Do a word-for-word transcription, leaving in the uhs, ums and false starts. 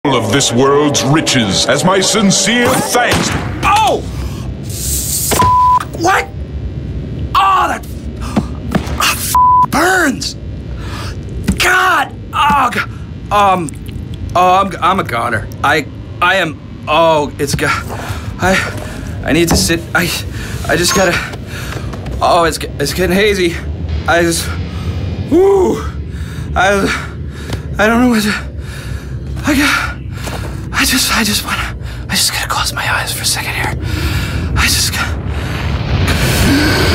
of this world's riches as my sincere thanks. Oh! What? Oh, that oh, burns. God. Oh, God. Um. Oh, I'm, I'm a goner. I. I am. Oh, it's got. I. I need to sit. I. I just gotta. Oh, it's it's getting hazy. I just. Woo. I. I don't know what to. I got. I just. I just wanna. I just gotta close my eyes for a second here. I just got.